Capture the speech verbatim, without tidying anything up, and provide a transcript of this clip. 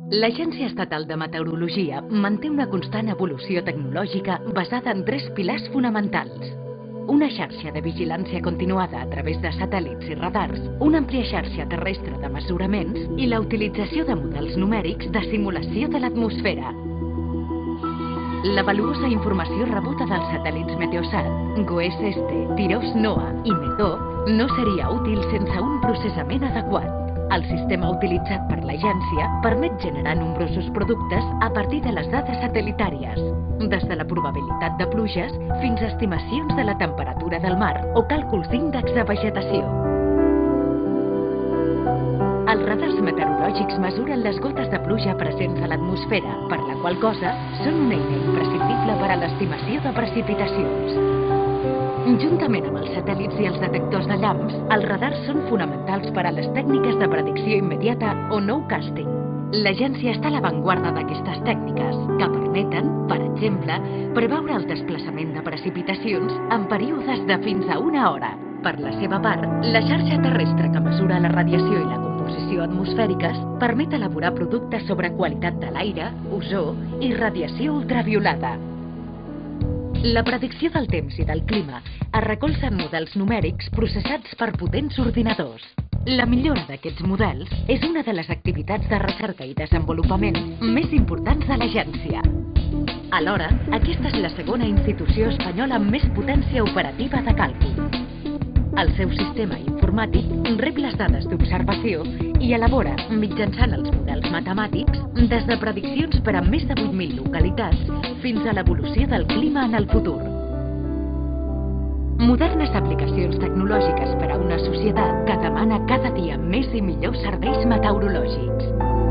L'Agència Estatal de Meteorologia manté una constant evolució tecnològica basada en tres pilars fonamentals. Una xarxa de vigilància continuada a través de satèl·lits i radars, una àmplia xarxa terrestre de mesuraments i la utilització de models numèrics de simulació de l'atmosfera. La valuosa informació rebuda dels satèl·lits Meteosat, GOES-Este, TIROS-NOAA i METOP no seria útil sense un processament adequat. El sistema utilitzat per l'agència permet generar nombrosos productes a partir de les dades satèl·litàries, des de la probabilitat de pluges fins a estimacions de la temperatura del mar o càlculs d'índex de vegetació. Els radars meteorològics mesuren les gotes de pluja presents a l'atmosfera, per la qual cosa són una eina imprescindible per a l'estimació de precipitacions. Juntament amb els satèl·lits i els detectors de llamps, els radars són fonamentals per a les tècniques de predicció immediata o nowcasting. L'agència està a l'avantguarda d'aquestes tècniques, que permeten, per exemple, preveure el desplaçament de precipitacions en períodes de fins a una hora. Per la seva part, la xarxa terrestre que mesura la radiació i la composició atmosfèriques permet elaborar productes sobre qualitat de l'aire, ozó i radiació ultraviolada. La predicció del temps i del clima es recolza en models numèrics processats per potents ordinadors. La millora d'aquests models és una de les activitats de recerca i desenvolupament més importants de l'agència. Alhora, aquesta és la segona institució espanyola amb més potència operativa de càlcul. El seu sistema informàtic rep les dades d'observació i elabora, mitjançant els models matemàtics, des de prediccions per a més de vuit mil localitats fins a l'evolució del clima en el futur. Modernes aplicacions tecnològiques per a una societat que demana cada dia més i millors serveis meteorològics.